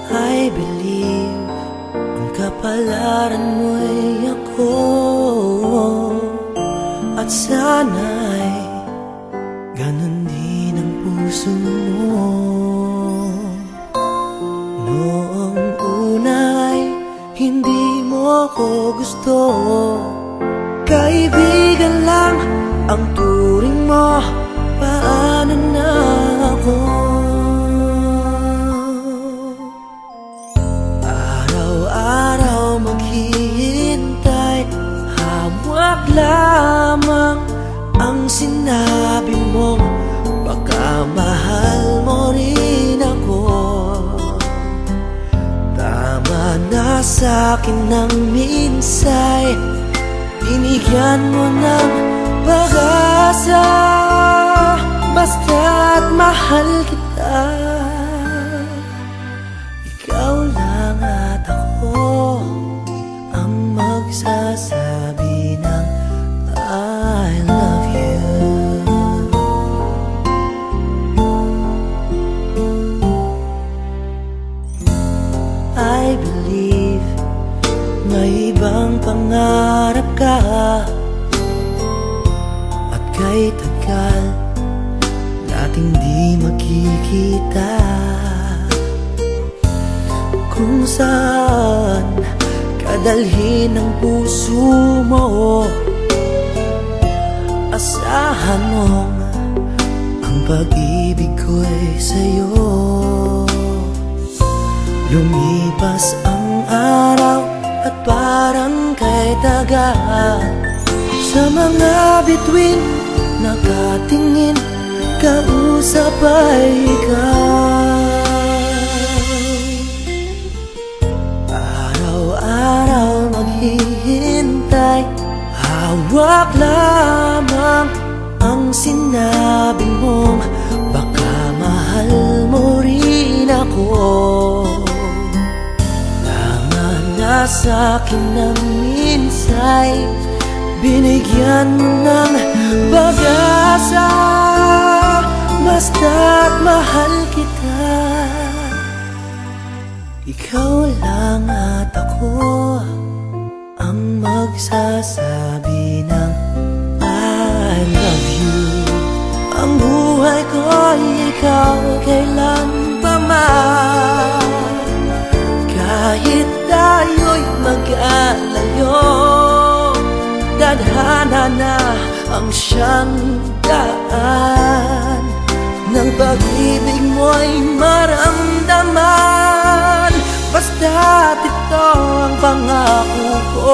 I believe ang kapalaran mo'y ako, at sana'y ganun din ang puso mo. Noong una'y hindi mo ko gusto, kaibigan lang ang turing mo, paano na ako? Araw-araw maghihintay, hawak lamang ang sinabi mo, baka mahal mo rin ako. Tama na sa'kin ng minsay, binigyan mo ng pag-asa, basta't mahal kita. Ikaw lang at ako ang magsasabi ng I love you. I believe may ibang pangarap ka, at kay tagal nating di makikita, kung saan kadalhin ang puso mo. Asahan mong ang pag-ibig ko'y sa'yo. Lumipas ang araw at parang kay tagal, sa mga bituin nakatingin, kausap ay ikaw. Araw-araw maghihintay, hawak lamang ang sinabi mong, baka mahal mo rin ako. Tama na sa'kin ng minsay, binigyan mo ng pag-asa, basta't mahal kita. Ikaw lang at ako ang magsasabi ng I love you. Ang buhay ko'y ikaw kailan pa man, kahit tayo'y mag-alayo, tadhana na ang siyang daan ng pag-ibig mo'y maramdaman, basta't ito ang pangako ko.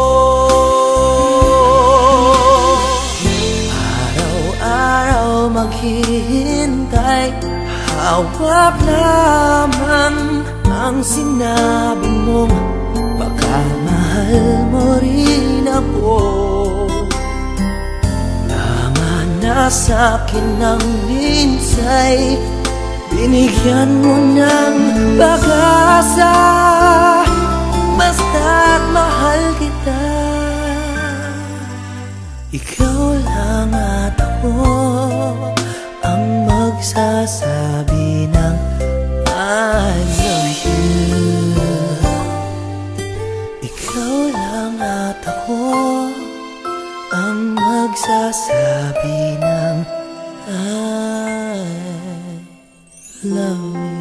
Araw-araw maghihintay, hawak lamang ang sinabi mong, baka mahal mo rin ako. Tama na sa'kin ng minsay, binigyan mo ng pag-asa, basta't mahal kita. Ikaw lang at ako ang magsasabi ng I love you. Ikaw lang at ako ang magsasabi ng I love you.